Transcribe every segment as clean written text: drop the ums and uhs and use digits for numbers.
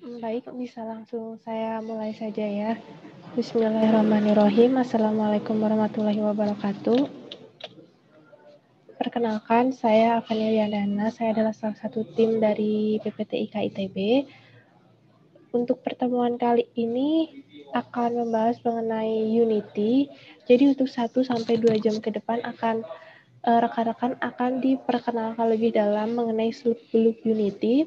Baik, bisa langsung saya mulai saja ya. Bismillahirrahmanirrahim. Assalamualaikum warahmatullahi wabarakatuh. Perkenalkan, saya Afania Yandana. Saya adalah salah satu tim dari PPTIK ITB. Untuk pertemuan kali ini akan membahas mengenai Unity. Jadi untuk 1-2 jam ke depan rekan-rekan akan diperkenalkan lebih dalam mengenai seluk-beluk Unity.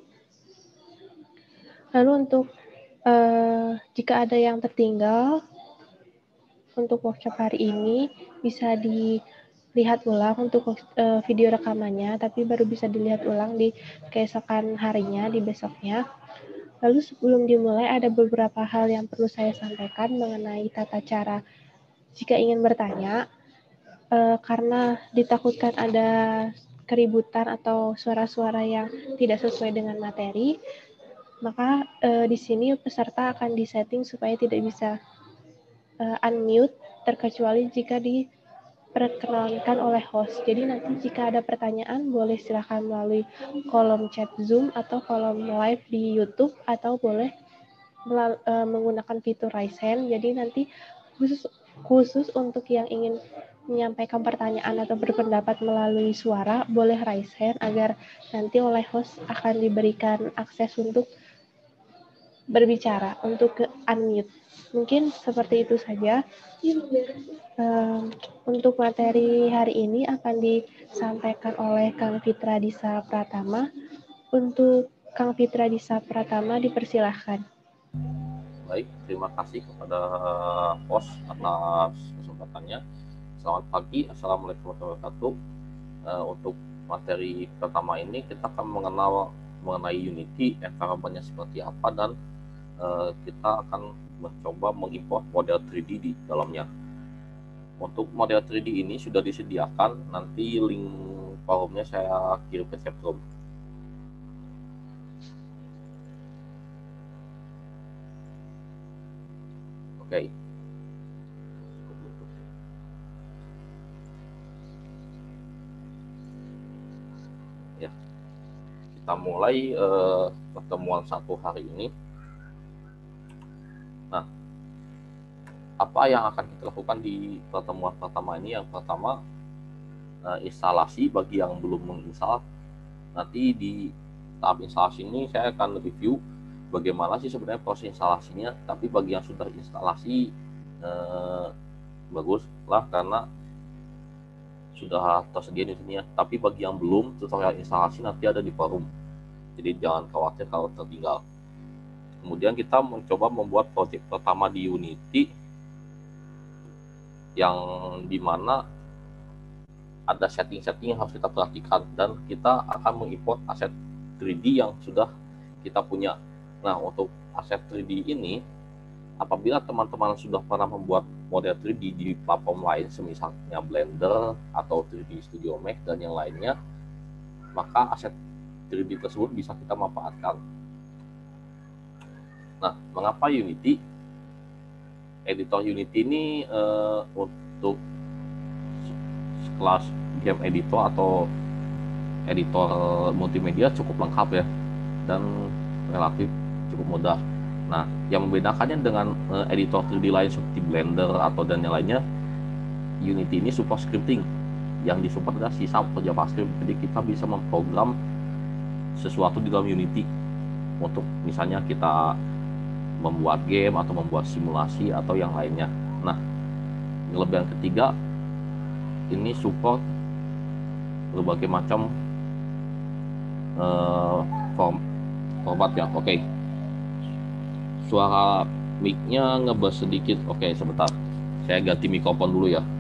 Lalu untuk jika ada yang tertinggal untuk workshop hari ini bisa dilihat ulang untuk video rekamannya, tapi baru bisa dilihat ulang di keesokan harinya, di besoknya. Lalu sebelum dimulai ada beberapa hal yang perlu saya sampaikan mengenai tata cara jika ingin bertanya, karena ditakutkan ada keributan atau suara-suara yang tidak sesuai dengan materi, maka di sini peserta akan disetting supaya tidak bisa unmute terkecuali jika diperkenalkan oleh host. Jadi nanti jika ada pertanyaan boleh silakan melalui kolom chat Zoom atau kolom live di YouTube atau boleh menggunakan fitur raise hand. Jadi nanti khusus untuk yang ingin menyampaikan pertanyaan atau berpendapat melalui suara boleh raise hand agar nanti oleh host akan diberikan akses untuk berbicara, untuk ke unmute. Mungkin seperti itu saja. Untuk materi hari ini akan disampaikan oleh Kang Fitra Disa Pratama. Untuk Kang Fitra Disa Pratama dipersilahkan. Baik, terima kasih kepada host atas kesempatannya. Selamat pagi, Assalamualaikum warahmatullahi wabarakatuh. Untuk materi pertama ini kita akan mengenal mengenai Unity, environment-nya seperti apa, dan kita akan mencoba mengimport model 3D di dalamnya. Untuk model 3D ini sudah disediakan, nanti link forumnya saya kirim ke chatroom. Oke. Ya, kita mulai pertemuan satu hari ini. Nah, apa yang akan kita lakukan di pertemuan pertama ini? Yang pertama, instalasi bagi yang belum menginstal. Nanti di tahap instalasi ini saya akan review bagaimana sih sebenarnya proses instalasinya. Tapi bagi yang sudah instalasi bagus lah karena sudah tersedia di sini ya. Tapi bagi yang belum, tutorial instalasi nanti ada di forum. Jadi jangan khawatir kalau tertinggal. Kemudian kita mencoba membuat project pertama di Unity yang dimana ada setting-setting yang harus kita perhatikan, dan kita akan mengimport aset 3D yang sudah kita punya. Nah, untuk aset 3D ini, apabila teman-teman sudah pernah membuat model 3D di platform lain, semisalnya Blender atau 3D Studio Max dan yang lainnya, maka aset 3D tersebut bisa kita manfaatkan. Nah, mengapa Unity? Editor Unity ini untuk kelas game editor atau editor multimedia cukup lengkap ya, dan relatif cukup mudah. Nah, yang membedakannya dengan editor 3D lain seperti Blender atau dan yang lainnya, Unity ini support scripting. Yang disupport adalah C# atau JavaScript. Jadi kita bisa memprogram sesuatu di dalam Unity untuk misalnya kita membuat game atau membuat simulasi atau yang lainnya. Nah, kelebihan ketiga, ini support berbagai macam format ya. Oke. Suara mic-nya ngebas sedikit. Oke, sebentar. Saya ganti mikrofon dulu ya.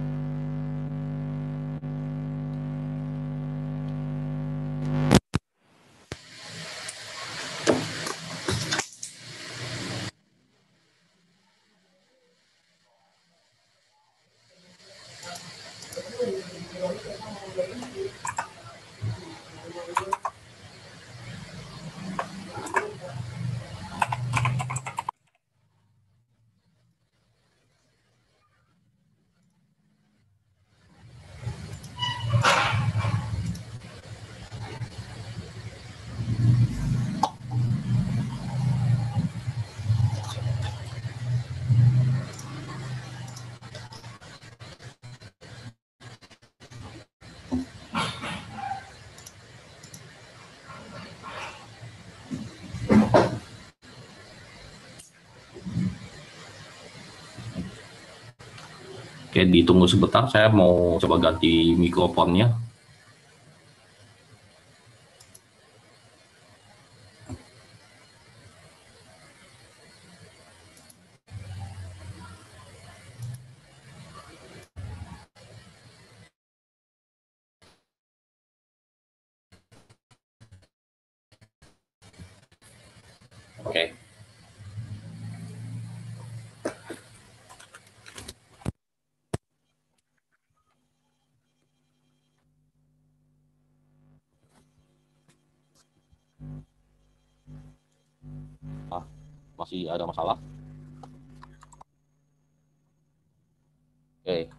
Oke, ditunggu sebentar. Saya mau coba ganti mikrofonnya. Oke. Masih ada masalah? Oke.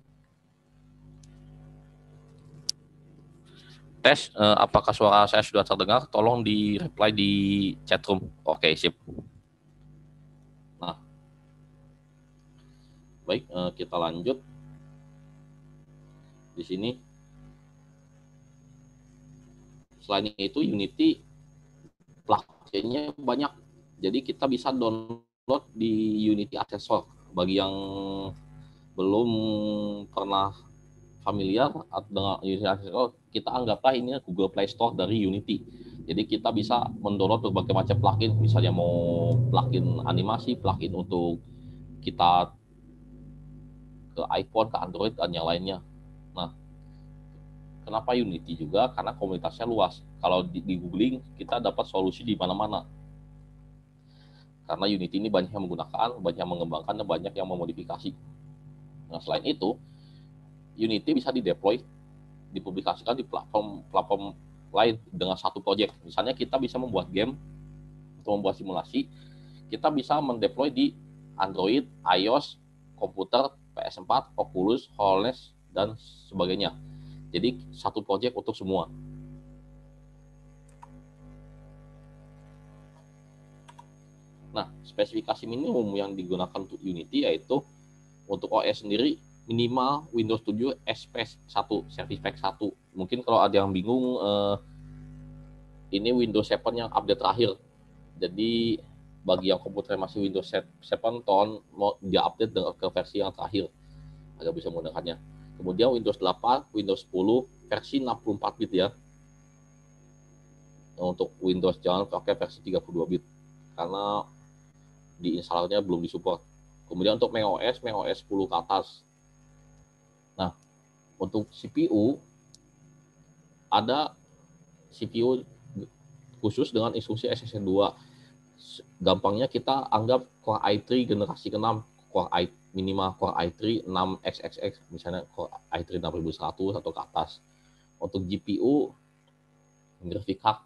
Tes, apakah suara saya sudah terdengar? Tolong di reply di chatroom. Oke, sip. Nah, baik, kita lanjut. Di sini, selain itu Unity plugin-nya banyak. Jadi kita bisa download di Unity Assessor. Bagi yang belum pernah familiar dengan Unity Assessor, kita anggaplah ini Google Play Store dari Unity. Jadi kita bisa mendownload berbagai macam plugin, misalnya mau plugin animasi, plugin untuk kita ke iPhone, ke Android, dan yang lainnya. Nah, kenapa Unity juga? Karena komunitasnya luas. Kalau di googling, kita dapat solusi di mana-mana. Karena Unity ini banyak yang menggunakan, banyak yang mengembangkan, dan banyak yang memodifikasi. Nah, selain itu, Unity bisa dideploy, dipublikasikan di platform lain dengan satu project. Misalnya kita bisa membuat game atau membuat simulasi, kita bisa mendeploy di Android, iOS, komputer, PS4, Oculus, HoloLens, dan sebagainya. Jadi satu project untuk semua. Nah, spesifikasi minimum yang digunakan untuk Unity yaitu untuk OS sendiri minimal Windows 7 SP1, Service Pack 1. Mungkin kalau ada yang bingung, ini Windows 7 yang update terakhir. Jadi bagi yang komputer masih Windows 7 tolong mau dia update ke versi yang terakhir agar bisa menggunakannya. Kemudian Windows 8, Windows 10 versi 64 bit ya. Untuk Windows jangan pakai versi 32 bit karena diinstalnya belum disupport. Kemudian untuk macOS 10 ke atas. Nah, untuk CPU ada CPU khusus dengan instruksi SSN2. Gampangnya kita anggap Core i3 generasi ke-6, minimal Core i3 6XXX, misalnya Core i3 6100 atau ke atas. Untuk GPU grafik card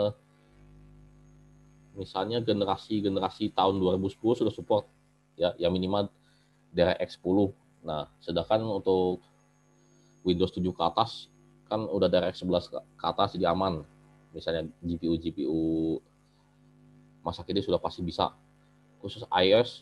misalnya generasi tahun 2010 sudah support ya, yang minimal DirectX 10. Nah, sedangkan untuk Windows 7 ke atas kan udah DirectX 11 ke atas, jadi aman. Misalnya GPU masa kini sudah pasti bisa. Khusus iOS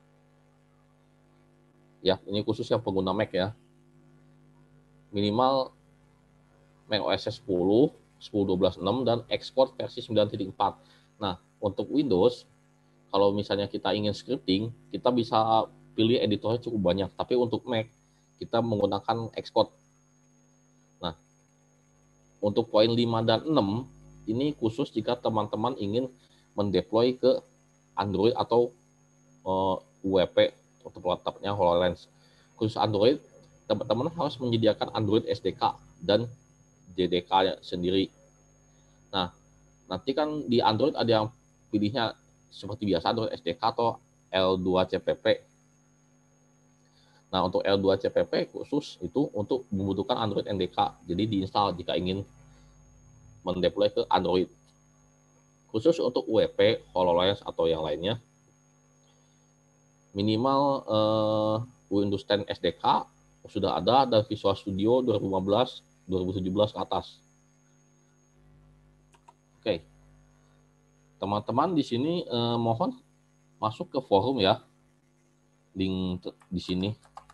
ya, ini khusus yang pengguna Mac ya. Minimal macOS 10, 10.12.6 dan export versi 9.4. Nah, untuk Windows kalau misalnya kita ingin scripting, kita bisa pilih editornya cukup banyak. Tapi untuk Mac, kita menggunakan Xcode. Nah, untuk poin 5 dan 6, ini khusus jika teman-teman ingin mendeploy ke Android atau UWP untuk laptopnya HoloLens. Khusus Android, teman-teman harus menyediakan Android SDK dan JDK sendiri. Nah, nanti kan di Android ada yang pilihnya seperti biasa Android SDK atau L2CPP. Nah, untuk L2CPP khusus itu untuk membutuhkan Android NDK. Jadi diinstal jika ingin mendeploy ke Android. Khusus untuk UWP, HoloLens atau yang lainnya, minimal Windows 10 SDK sudah ada dan Visual Studio 2015, 2017 ke atas. Oke. Teman-teman di sini mohon masuk ke forum ya. Link di sini.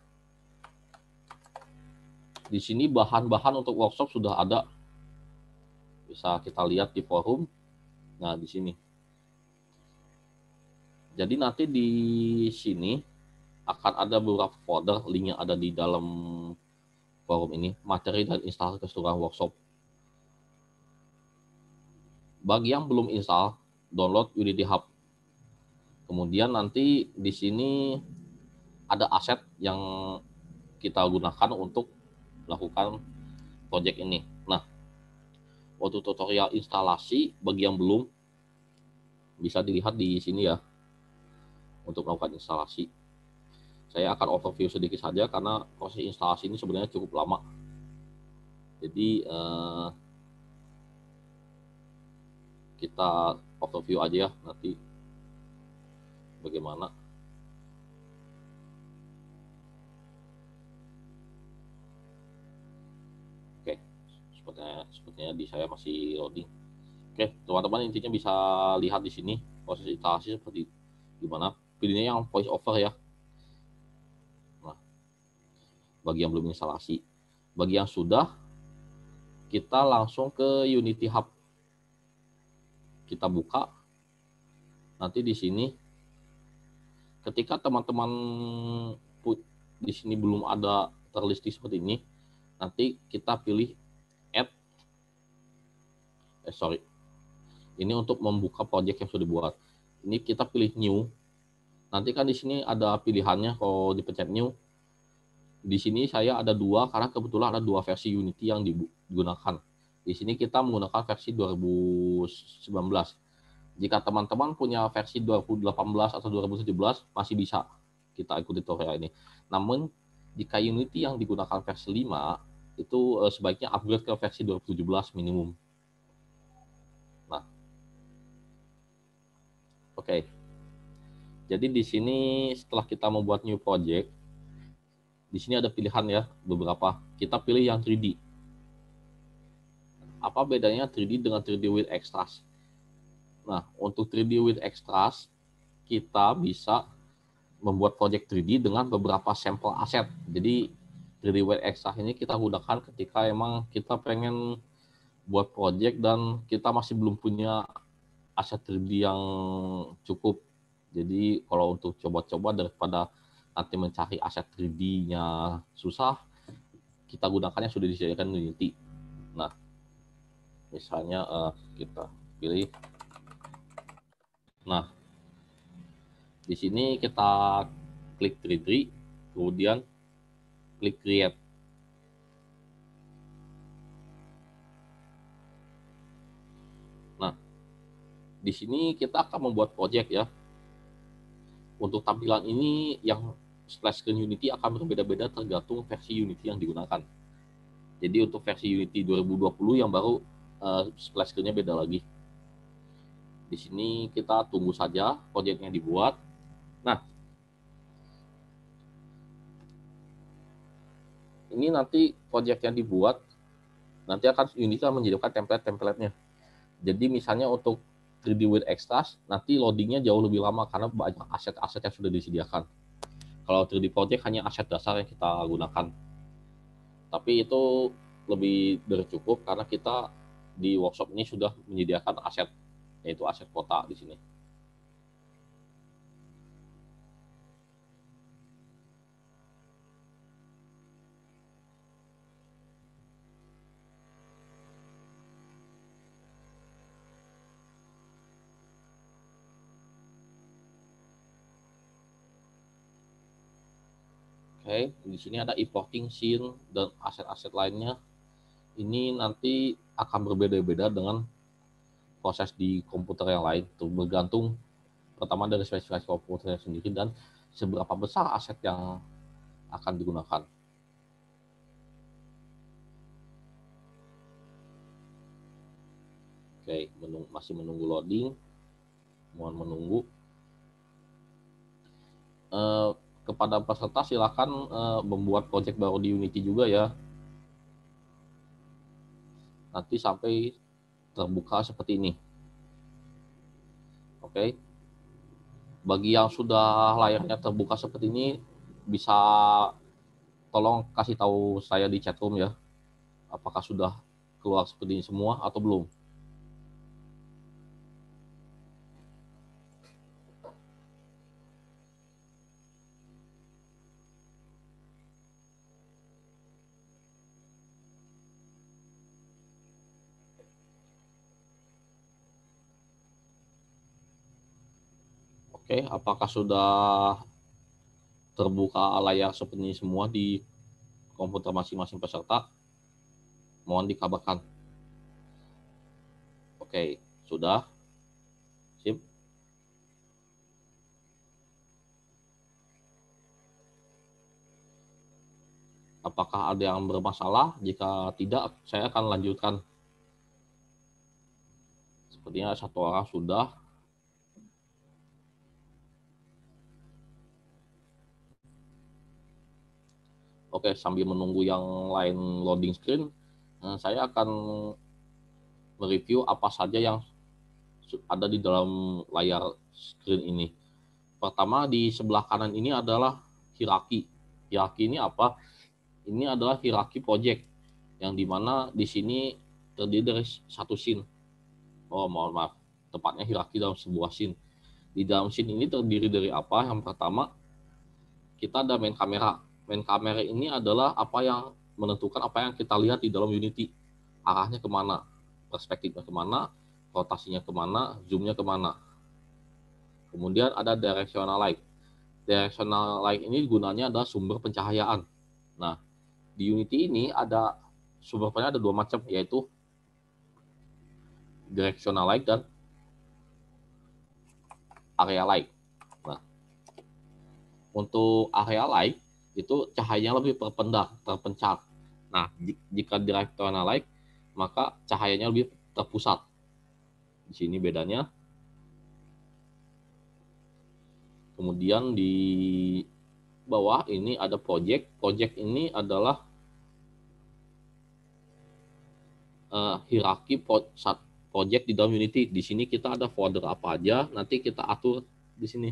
Di sini bahan-bahan untuk workshop sudah ada. Bisa kita lihat di forum. Nah, di sini. Jadi nanti di sini akan ada beberapa folder, linknya ada di dalam forum ini, materi dan instalasi keseluruhan workshop. Bagi yang belum install, download Unity Hub. Kemudian nanti di sini ada aset yang kita gunakan untuk melakukan project ini. Nah, untuk tutorial instalasi bagi yang belum, bisa dilihat di sini ya untuk melakukan instalasi. Saya akan overview sedikit saja karena proses instalasi ini sebenarnya cukup lama. Jadi kita overview aja ya nanti bagaimana. Oke, sepertinya di saya masih loading. Oke, teman-teman intinya bisa lihat di sini proses instalasi seperti gimana. Pilihnya yang voice over ya. Nah, bagi yang belum instalasi, bagi yang sudah, kita langsung ke Unity Hub. Kita buka. Nanti di sini, ketika teman-teman di sini belum ada terlisting seperti ini, nanti kita pilih add. Ini untuk membuka project yang sudah dibuat. Ini kita pilih new. Nanti kan di sini ada pilihannya kalau dipencet new. Di sini saya ada dua karena kebetulan ada dua versi Unity yang digunakan. Di sini kita menggunakan versi 2019. Jika teman-teman punya versi 2018 atau 2017 masih bisa kita ikuti tutorial ini. Namun jika Unity yang digunakan versi 5 itu sebaiknya upgrade ke versi 2017 minimum. Nah, oke. Jadi di sini setelah kita membuat new project, di sini ada pilihan ya beberapa. Kita pilih yang 3D. Apa bedanya 3D dengan 3D with extras? Nah, untuk 3D with extras, kita bisa membuat project 3D dengan beberapa sampel aset. Jadi 3D with extras ini kita gunakan ketika emang kita pengen buat project dan kita masih belum punya aset 3D yang cukup. Jadi kalau untuk coba-coba daripada nanti mencari aset 3D-nya susah, kita gunakannya sudah disediakan Unity. Nah, misalnya kita pilih. Nah, di sini kita klik 3D, kemudian klik create. Nah, di sini kita akan membuat project ya. Untuk tampilan ini yang splash screen Unity akan berbeda-beda tergantung versi Unity yang digunakan. Jadi untuk versi Unity 2020 yang baru splash screen-nya beda lagi. Di sini kita tunggu saja project-nya dibuat. Nah, ini nanti project yang dibuat nanti akan Unity akan menyediakan template-templatenya. Jadi misalnya untuk 3D with extras nanti loadingnya jauh lebih lama karena banyak aset-aset yang sudah disediakan. Kalau 3D project hanya aset dasar yang kita gunakan. Tapi itu lebih dari cukup karena kita di workshop ini sudah menyediakan aset, yaitu aset kota di sini. Oke, di sini ada importing scene dan aset-aset lainnya. Ini nanti akan berbeda-beda dengan proses di komputer yang lain. Itu bergantung pertama dari spesifikasi komputernya sendiri dan seberapa besar aset yang akan digunakan. Oke, masih menunggu loading. Mohon menunggu. Kepada peserta silakan membuat project baru di Unity juga ya. Nanti sampai terbuka seperti ini. Oke. Bagi yang sudah layarnya terbuka seperti ini, bisa tolong kasih tahu saya di chatroom ya. Apakah sudah keluar seperti ini semua atau belum? Oke, apakah sudah terbuka layar seperti ini semua di komputer masing-masing peserta? Mohon dikabarkan. Oke, sudah. Sip. Apakah ada yang bermasalah? Jika tidak, saya akan lanjutkan. Sepertinya satu orang sudah. Oke, sambil menunggu yang lain loading screen, saya akan mereview apa saja yang ada di dalam layar screen ini. Pertama, di sebelah kanan ini adalah hierarki. Hierarki ini apa? Ini adalah hierarki project, yang dimana di sini terdiri dari satu scene. Oh, mohon maaf. Tepatnya hierarki dalam sebuah scene. Di dalam scene ini terdiri dari apa? Yang pertama, kita ada main kamera. Main kamera ini adalah apa yang menentukan apa yang kita lihat di dalam Unity. Arahnya kemana, perspektifnya kemana, rotasinya kemana, zoomnya kemana. Kemudian ada directional light. Directional light ini gunanya adalah sumber pencahayaan. Nah, di Unity ini ada sumber pencahayaan ada dua macam, yaitu directional light dan area light. Nah, untuk area light itu cahayanya lebih terpencar. Nah, jika directional light maka cahayanya lebih terpusat. Di sini bedanya. Kemudian di bawah ini ada project. Project ini adalah hierarki project di dalam Unity. Di sini kita ada folder apa aja, nanti kita atur di sini.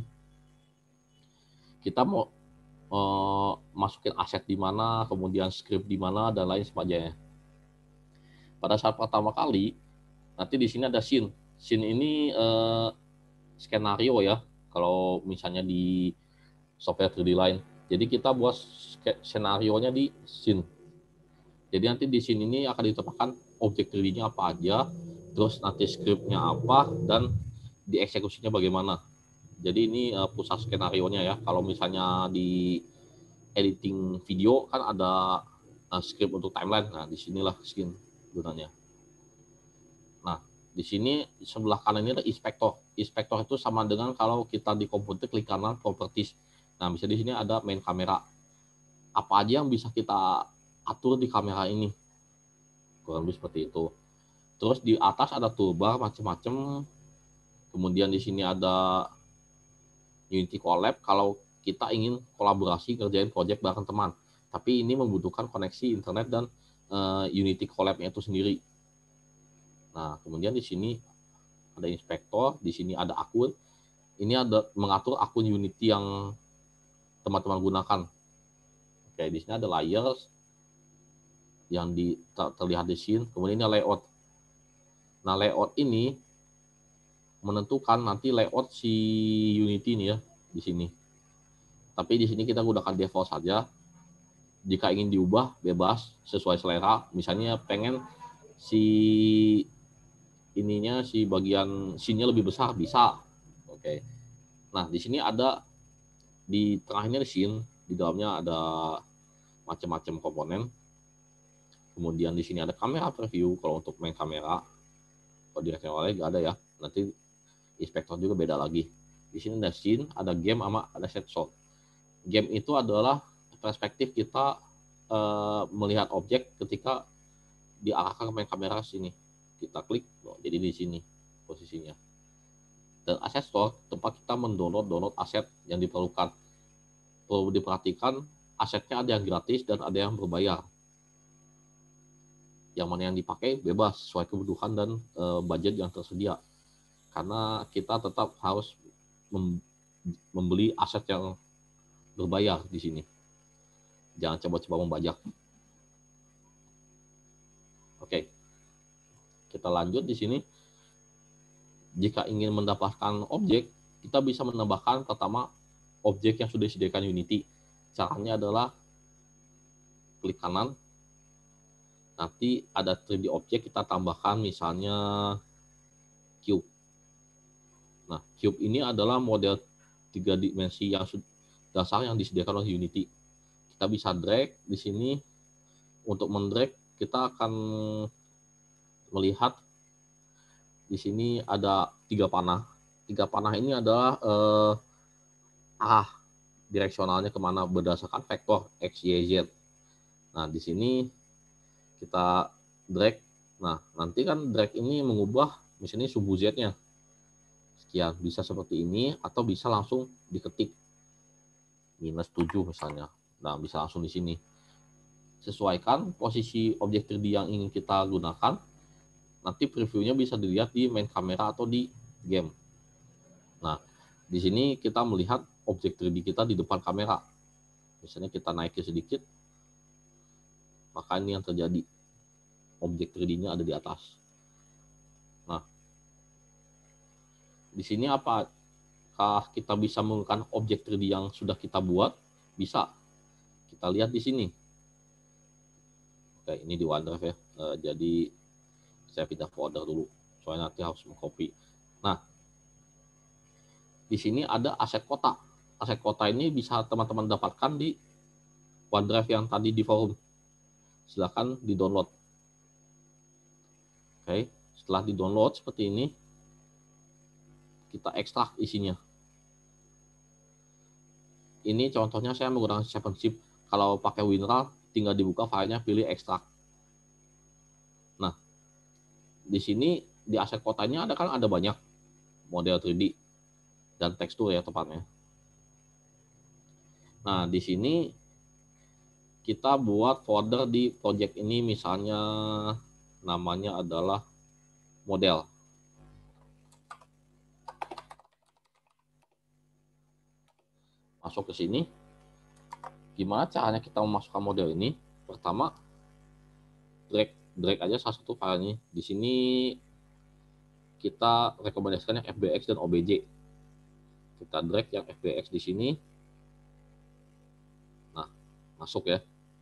Kita mau masukin aset di mana, kemudian script di mana, dan lain sebagainya. Pada saat pertama kali, nanti di sini ada scene. Scene ini skenario ya, kalau misalnya di software 3D lain. Jadi kita buat skenario-nya di scene. Jadi nanti di scene ini akan ditempatkan objek 3D-nya apa aja, terus nanti script-nya apa, dan dieksekusinya bagaimana. Jadi ini pusat skenario-nya ya. Kalau misalnya di editing video kan ada script untuk timeline. Nah, disinilah scene gunanya. Nah, di sini sebelah kanan ini ada inspektor. Inspektor itu sama dengan kalau kita di komputer klik kanan properties. Nah, bisa di sini ada main kamera. Apa aja yang bisa kita atur di kamera ini? Kurang lebih seperti itu. Terus di atas ada toolbar macam-macam. Kemudian di sini ada Unity Collab kalau kita ingin kolaborasi kerjain project bareng teman. Tapi ini membutuhkan koneksi internet dan Unity Collab-nya itu sendiri. Nah, kemudian di sini ada inspektor, di sini ada akun. Ini ada mengatur akun Unity yang teman-teman gunakan. Oke, di sini ada layers yang terlihat di sini. Kemudian ini layout. Nah, layout ini menentukan nanti layout si Unity ini ya di sini. Tapi di sini kita gunakan default saja. Jika ingin diubah bebas sesuai selera. Misalnya pengen si ininya si bagian scene-nya lebih besar bisa. Oke. Nah, di sini ada di tengahnya scene, di dalamnya ada macam-macam komponen. Kemudian di sini ada kamera preview kalau untuk main kamera. Kalau di rectangle nggak ada ya. Nanti inspektor juga beda lagi. Di sini ada scene, ada game, sama ada set shot. Game itu adalah perspektif kita melihat objek ketika diarahkan ke main kamera sini. Kita klik, jadi di sini posisinya. Dan aset store, tempat kita mendownload aset yang diperlukan. Perlu diperhatikan, asetnya ada yang gratis dan ada yang berbayar. Yang mana yang dipakai bebas sesuai kebutuhan dan budget yang tersedia. Karena kita tetap harus membeli aset yang berbayar di sini. Jangan coba-coba membajak. Oke. Kita lanjut di sini. Jika ingin mendapatkan objek, kita bisa menambahkan pertama objek yang sudah disediakan Unity. Caranya adalah klik kanan. Nanti ada 3D objek, kita tambahkan misalnya cube. Nah, cube ini adalah model tiga dimensi yang dasar yang disediakan oleh Unity. Kita bisa drag di sini. Untuk mendrag kita akan melihat di sini ada 3 panah. 3 panah ini adalah arah direksionalnya kemana berdasarkan vektor X, Y, Z. Nah, di sini kita drag. Nah, nanti kan drag ini mengubah misalnya subu Z-nya. Sekian, bisa seperti ini atau bisa langsung diketik -7 misalnya. Nah, bisa langsung di sini. Sesuaikan posisi objek 3D yang ingin kita gunakan. Nanti previewnya bisa dilihat di main kamera atau di game. Nah, di sini kita melihat objek 3D kita di depan kamera. Misalnya kita naikin sedikit, maka ini yang terjadi. Objek 3D-nya ada di atas. Nah, di sini apakah kita bisa menggunakan objek 3D yang sudah kita buat? Bisa. Kita lihat di sini. Oke, ini di OneDrive ya. Jadi saya pindah folder dulu, soalnya nanti harus mengcopy. Nah, di sini ada aset kota. Aset kota ini bisa teman-teman dapatkan di OneDrive yang tadi di forum. Silakan di-download. Oke, setelah di-download seperti ini, kita ekstrak isinya. Ini contohnya saya menggunakan 7-zip. Kalau pakai WinRAR, tinggal dibuka filenya, pilih ekstrak. Nah, di sini di aset kotanya ada banyak model 3D dan tekstur ya tepatnya. Nah, di sini kita buat folder di project ini, misalnya namanya adalah model. Masuk ke sini. Gimana caranya kita memasukkan model ini? Pertama, drag aja salah satu filenya. Di sini kita rekomendasikan yang FBX dan OBJ. Kita drag yang FBX di sini. Nah, masuk ya.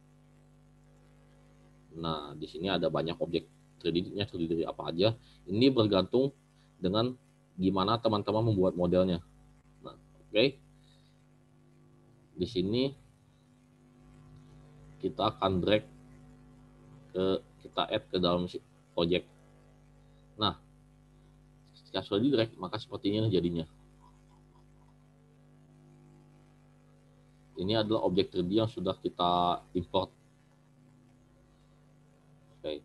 Nah, di sini ada banyak objek 3D-nya, 3D apa aja. Ini bergantung dengan gimana teman-teman membuat modelnya. Nah, oke. Di sini kita akan drag kita add ke dalam project. Nah, ketika sudah di drag, maka seperti ini jadinya. Ini adalah objek 3D yang sudah kita import. Oke.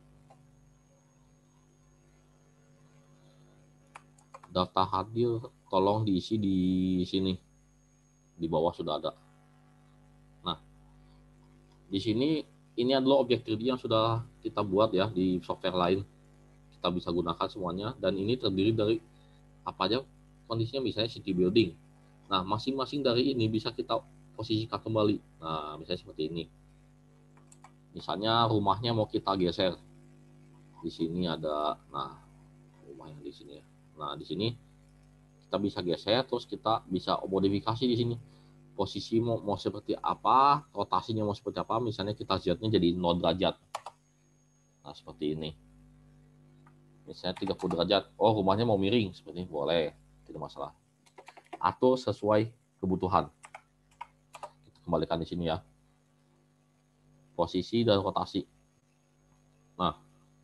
Data hadir tolong diisi di sini. Di bawah sudah ada. Nah, di sini ini adalah objek 3D yang sudah kita buat ya di software lain. Kita bisa gunakan semuanya, dan ini terdiri dari apa aja kondisinya, misalnya city building. Nah, masing-masing dari ini bisa kita posisikan kembali. Nah, misalnya seperti ini. Misalnya rumahnya mau kita geser. Di sini ada, nah, rumah yang di sini ya. Nah, di sini kita bisa geser, terus kita bisa modifikasi di sini. Posisi mau seperti apa, rotasinya mau seperti apa, misalnya kita Z-nya jadi 0 derajat. Nah, seperti ini. Misalnya 30 derajat, oh rumahnya mau miring, seperti ini, boleh, tidak masalah. Atur sesuai kebutuhan. Kita kembalikan di sini ya. Posisi dan rotasi. Nah,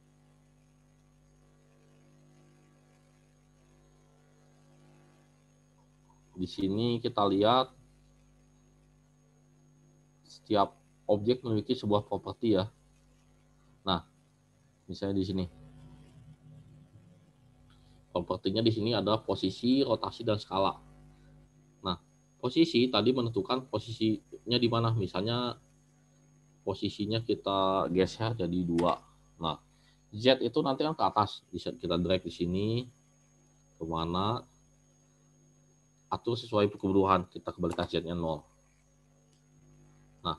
di sini kita lihat setiap objek memiliki sebuah properti ya. Nah, misalnya di sini. Propertinya di sini adalah posisi, rotasi, dan skala. Nah, posisi tadi menentukan posisinya di mana. Misalnya posisinya kita geser jadi 2. Nah, Z itu nanti kan ke atas. Bisa kita drag di sini kemana. Atur sesuai kebutuhan. Kita kembalikan Z-nya 0. Nah,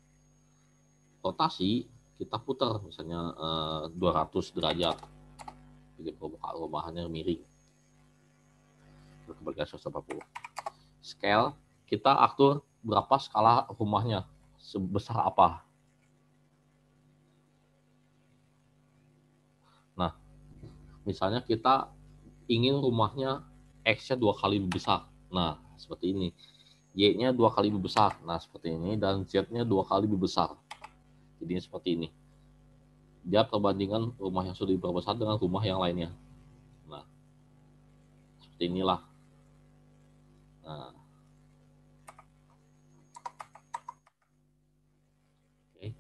rotasi kita putar misalnya 200 derajat. Jadi perubahannya miring. Kita kembalikan 180. Scale kita atur berapa skala rumahnya, sebesar apa. Nah, misalnya kita ingin rumahnya X-nya 2 kali lebih besar. Nah, seperti ini. Y-nya 2 kali lebih besar. Nah, seperti ini. Dan Z-nya 2 kali lebih besar. Jadi seperti ini. Dia perbandingan rumah yang sudah diperbesar dengan rumah yang lainnya. Nah, seperti inilah. Nah, oke.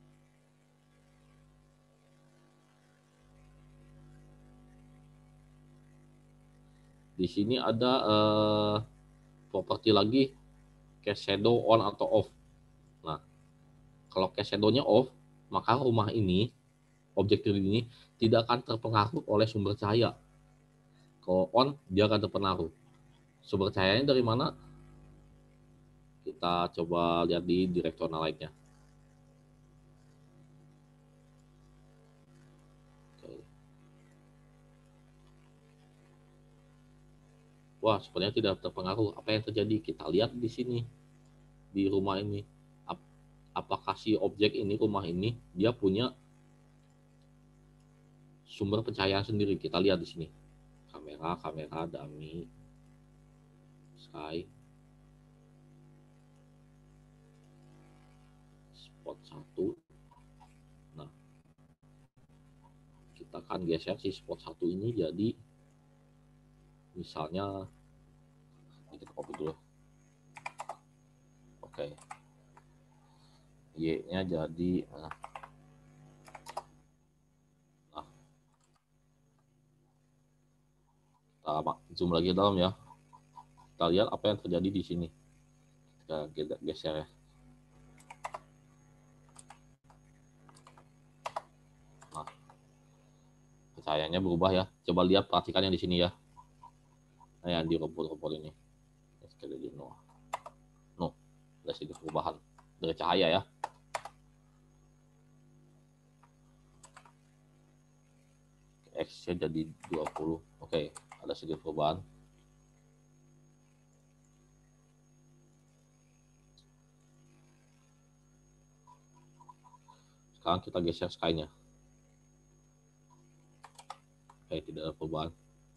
Di sini ada properti lagi, cast shadow on atau off. Nah, kalau cast shadow-nya off, maka rumah ini, objek 3D ini tidak akan terpengaruh oleh sumber cahaya. Kalau on, dia akan terpengaruh. Sumber cahayanya dari mana? Kita coba lihat di directional light-nya. Wah, sepertinya tidak terpengaruh. Apa yang terjadi? Kita lihat di sini, di rumah ini. Apakah si objek ini, rumah ini, dia punya sumber pencahayaan sendiri? Kita lihat di sini. Kamera, dummy, sky, spot 1. Nah, kita akan geser si spot 1 ini jadi, misalnya, kita copy dulu. Oke. Y-nya jadi, nah, kita zoom lagi dalam ya. Kita lihat apa yang terjadi di sini. Kita geser ya. Nah, cahayanya berubah ya. Coba lihat, perhatikan yang di sini ya. Nah, yang di rumput-rumput ini. Sekali lagi, no, ada sedikit perubahan dari cahaya ya. X-nya jadi 20. Oke, ada sedikit perubahan. Sekarang kita geser sky-nya. Oke, tidak ada perubahan.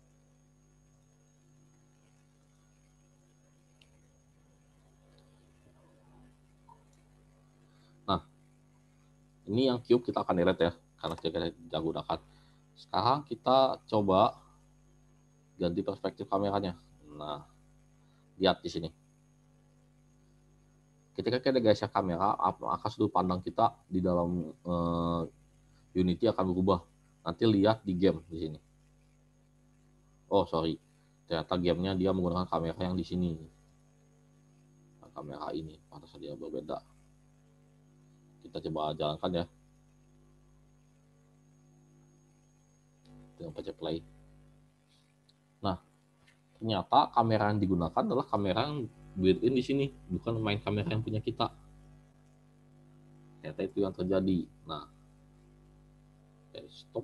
Nah, ini yang cube kita akan delete ya, karena kita tidak gunakan. Sekarang kita coba ganti perspektif kameranya. Nah, lihat di sini. Ketika kita geser kamera, maka sudut pandang kita di dalam Unity akan berubah. Nanti lihat di game di sini. Oh, sorry. Ternyata gamenya dia menggunakan kamera yang di sini. Nah, kamera ini, pantas dia berbeda. Kita coba jalankan ya. Dengan pencet play. Nah, ternyata kamera yang digunakan adalah kamera yang built-in di sini, bukan main kamera yang punya kita. Ternyata itu yang terjadi. Nah, stop.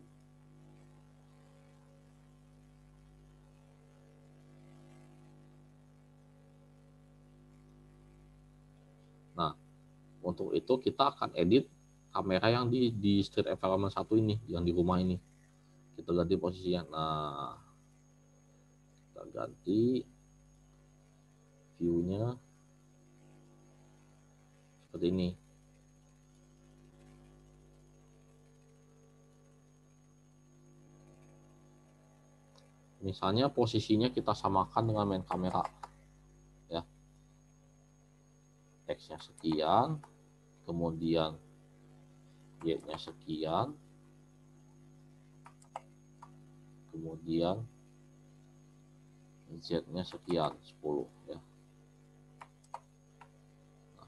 Nah, untuk itu kita akan edit kamera yang di street environment 1 ini, yang di rumah ini. Kita ganti posisinya. Nah, kita ganti view-nya seperti ini. Misalnya posisinya kita samakan dengan main kamera ya. X-nya sekian, kemudian Y-nya sekian, kemudian Z-nya sekian, 10 ya. Nah,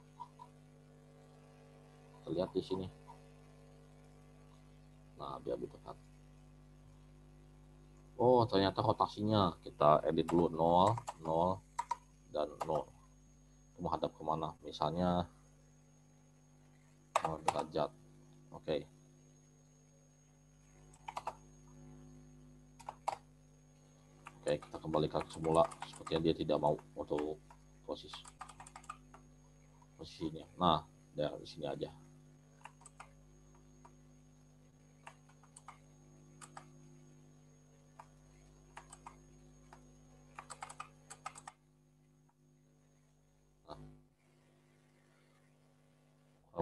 kita lihat di sini. Nah, biar lebih dekat. Oh, ternyata rotasinya kita edit dulu 0, 0, dan 0. Menghadap kemana? Misalnya 0 derajat. Oke. Oke, kita kembalikan semula. Sepertinya dia tidak mau untuk posisinya. Nah, dari sini aja.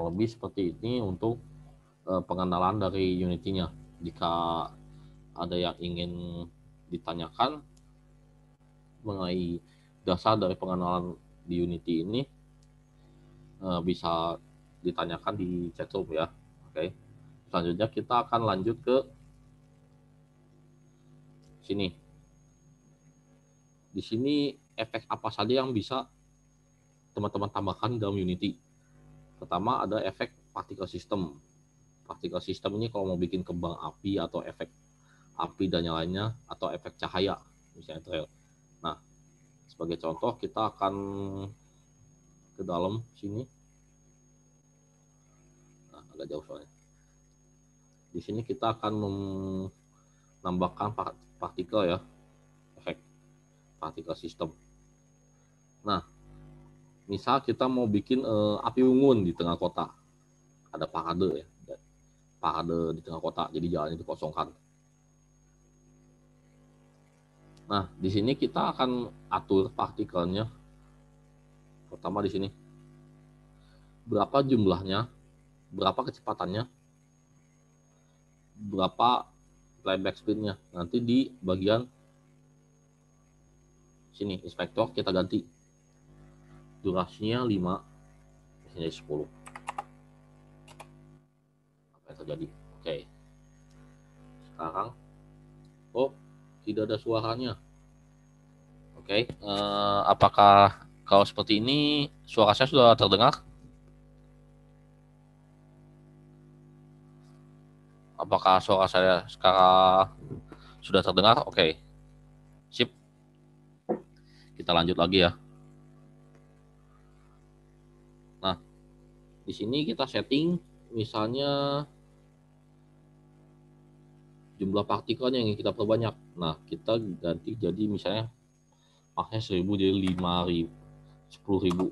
kurang lebih seperti ini untuk pengenalan dari Unity-nya. Jika ada yang ingin ditanyakan mengenai dasar dari pengenalan di Unity ini, bisa ditanyakan di chatroom ya. Oke. Selanjutnya kita akan lanjut ke sini. Di sini efek apa saja yang bisa teman-teman tambahkan dalam Unity. Pertama ada efek particle system. Particle system ini kalau mau bikin kembang api atau efek api dan yang lainnya, atau efek cahaya misalnya trail. Nah, sebagai contoh kita akan ke dalam sini. Nah, agak jauh soalnya. Di sini kita akan menambahkan partikel ya, efek particle system. Nah, misal kita mau bikin api unggun di tengah kota, ada parade ya, parade di tengah kota, jadi jalannya dikosongkan. Nah, di sini kita akan atur partikelnya. Pertama di sini, berapa jumlahnya, berapa kecepatannya, berapa playback speednya. Nanti di bagian sini, inspektor, kita ganti durasinya 5, misalnya 10. Apa yang terjadi? Oke. Sekarang, tidak ada suaranya. Oke, apakah kalau seperti ini suara saya sudah terdengar? Apakah suara saya sekarang sudah terdengar? Oke, sip. Kita lanjut lagi ya. Nah, di sini kita setting misalnya jumlah partikelnya yang ingin kita perbanyak. Nah, kita ganti jadi misalnya makanya 1000 jadi 5000, 10.000.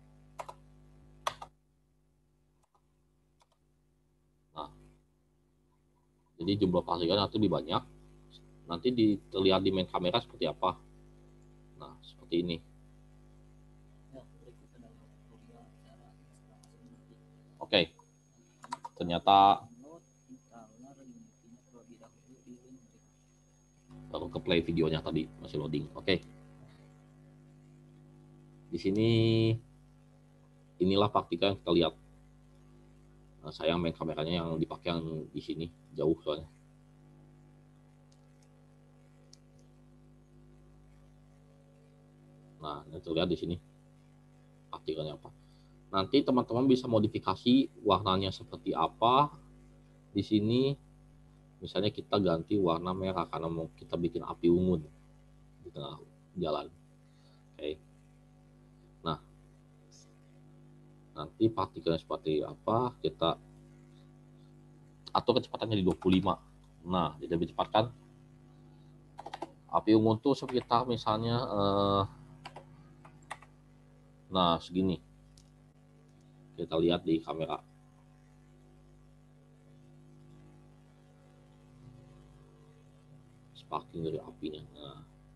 Nah, jadi jumlah partikelnya nanti lebih banyak. Nanti terlihat di main kamera seperti apa. Nah, seperti ini. Oke. Ternyata baru ke play videonya tadi, masih loading. Oke. Di sini inilah partikel yang kita lihat. Nah, sayang main kameranya yang dipakai yang di sini jauh soalnya. Nah, ini terlihat di sini partikelnya apa. Nanti teman-teman bisa modifikasi warnanya seperti apa. Di sini misalnya kita ganti warna merah karena mau kita bikin api unggun di tengah jalan. Oke. Nah, nanti partikelnya seperti apa, kita atur kecepatannya di 25. Nah, jadi lebih cepat kan? Api unggun tuh sekitar misalnya nah segini. Kita lihat di kamera. Sparking dari apinya. Nah,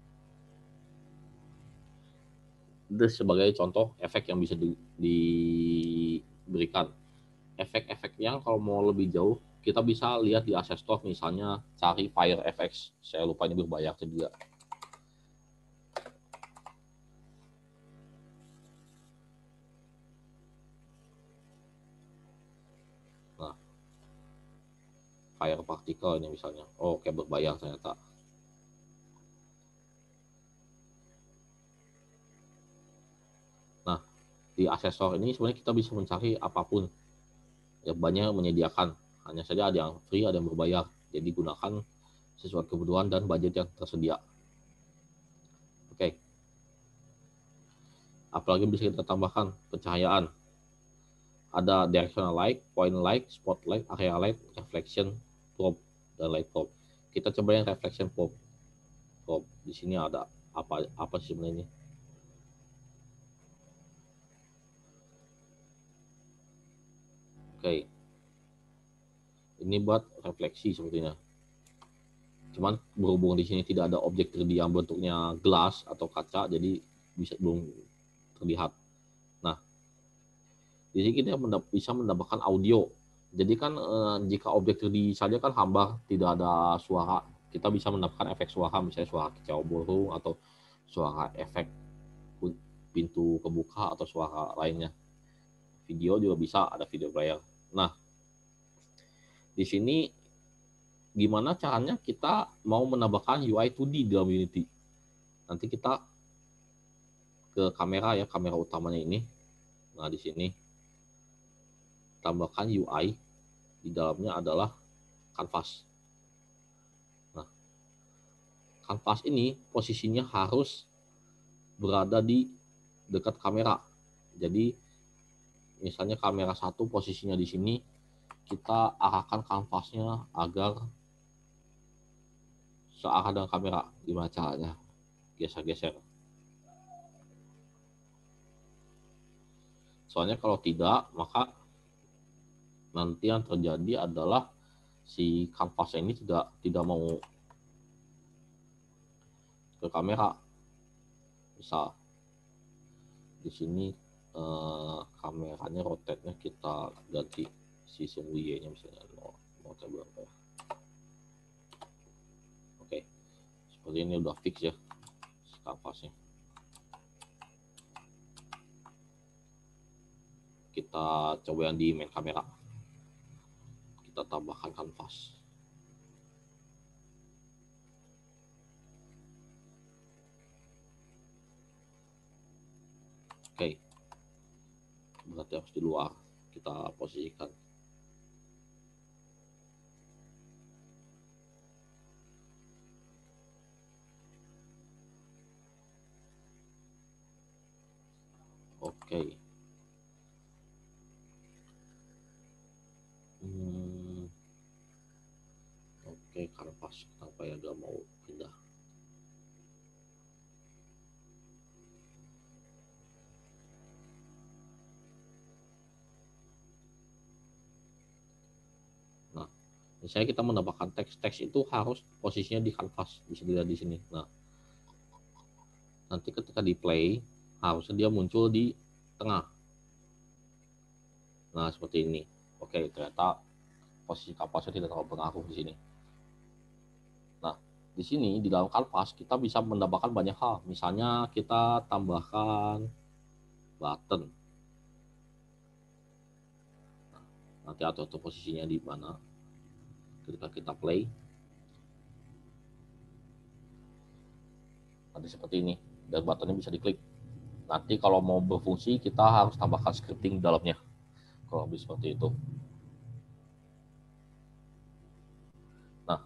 itu sebagai contoh efek yang bisa diberikan. Efek-efek yang kalau mau lebih jauh, kita bisa lihat di Access Store, misalnya cari Fire FX. Saya lupa ini berbayar juga. Nah, Fire Particle ini misalnya. Oh, kayak berbayar ternyata. Nah, di Access Store ini sebenarnya kita bisa mencari apapun. Ya, banyak menyediakan, hanya saja ada yang free, ada yang berbayar. Jadi gunakan sesuai kebutuhan dan budget yang tersedia. Oke. Apalagi bisa kita tambahkan pencahayaan. Ada directional light, point light, spotlight, area light, reflection probe, dan light probe. Kita coba yang reflection probe. Di sini ada apa sih sebenarnya ini? Oke. Ini buat refleksi sepertinya. Cuman berhubung di sini tidak ada objek 3D yang bentuknya gelas atau kaca, jadi belum terlihat. Nah, Di sini kita bisa menambahkan audio. Jadi kan jika objek 3D saja kan hambar, tidak ada suara. Kita bisa menambahkan efek suara, misalnya suara kicau burung atau suara efek pintu kebuka atau suara lainnya. Video juga bisa, ada video player. Nah, di sini gimana caranya kita mau menambahkan UI 2D dalam Unity. Nanti kita ke kamera ya, kamera utamanya ini. Nah, di sini tambahkan UI, di dalamnya adalah kanvas. Nah, kanvas ini posisinya harus berada di dekat kamera. Jadi misalnya kamera 1 posisinya di sini, kita arahkan kanvasnya agar searah dengan kamera. Gimana caranya? Geser-geser. Soalnya kalau tidak, maka nanti yang terjadi adalah si kanvas ini tidak mau ke kamera. Bisa di sini kameranya rotate-nya kita ganti si sumbu Y-nya misalnya 0 berapa ya. Oke, seperti ini udah fix ya si kanvasnya. Kita coba yang di main kamera, kita tambahkan kanvas. Oke, berarti harus di luar, kita posisikan. Oke. Oke, kanvas kenapa ya gak mau pindah? Nah, misalnya kita menambahkan teks itu harus posisinya di kanvas, bisa dilihat di sini. Nah, nanti ketika di play harusnya dia muncul di tengah. Nah, seperti ini. Oke, ternyata posisi kanvasnya tidak terlalu berpengaruh di sini. Nah, di sini di dalam kanvas kita bisa menambahkan banyak hal. Misalnya kita tambahkan button. Nah, nanti atur posisinya di mana. Ketika kita play, nanti seperti ini, dan buttonnya bisa diklik. Nanti kalau mau berfungsi kita harus tambahkan scripting di dalamnya, kalau lebih seperti itu. Nah,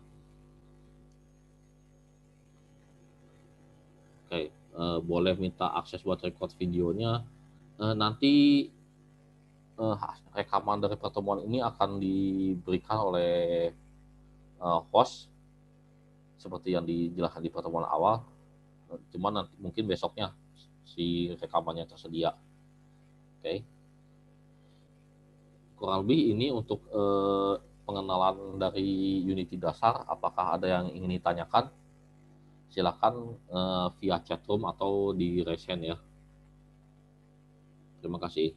oke, boleh minta akses buat record videonya. Nanti rekaman dari pertemuan ini akan diberikan oleh host seperti yang dijelaskan di pertemuan awal. Cuman nanti mungkin besoknya si rekamannya tersedia. Oke. Kurang lebih ini untuk pengenalan dari Unity dasar. Apakah ada yang ingin ditanyakan? Silakan via chatroom atau di raise hand ya. Terima kasih.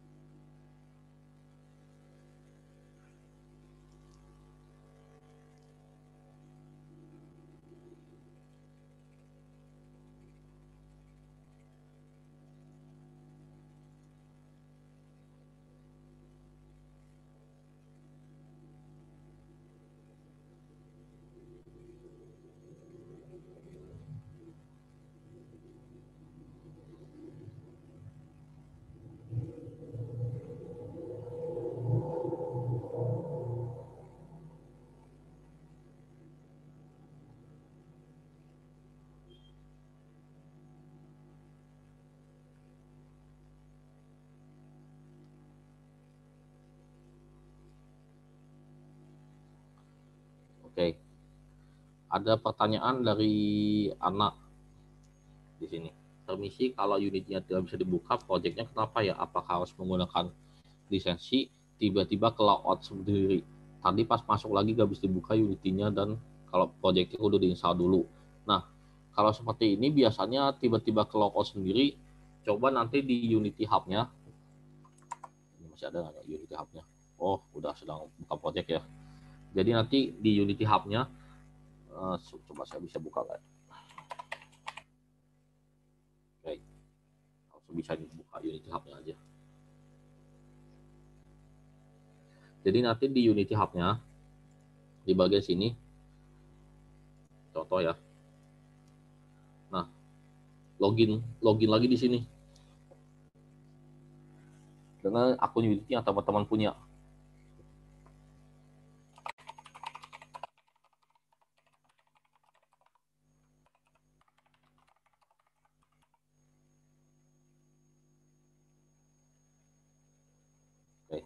Oke. Ada pertanyaan dari anak di sini. Permisi, kalau unitnya tidak bisa dibuka, projectnya kenapa ya? Apakah harus menggunakan lisensi? Tiba-tiba ke logout sendiri. Tadi pas masuk lagi gak bisa dibuka unitinya, dan kalau projectnya udah diinstal dulu. Nah, kalau seperti ini biasanya tiba-tiba ke logout sendiri. Coba nanti di Unity Hub-nya. masih ada nggak Unity Hub-nya? Oh, udah sedang buka project ya. Jadi nanti di Unity Hub-nya, coba saya bisa buka nggak? Oke, langsung bisa dibuka Unity Hub-nya aja. Jadi nanti di Unity Hub-nya, di bagian sini, contoh ya. Nah, login lagi di sini dengan akun Unity yang teman-teman punya. Oke.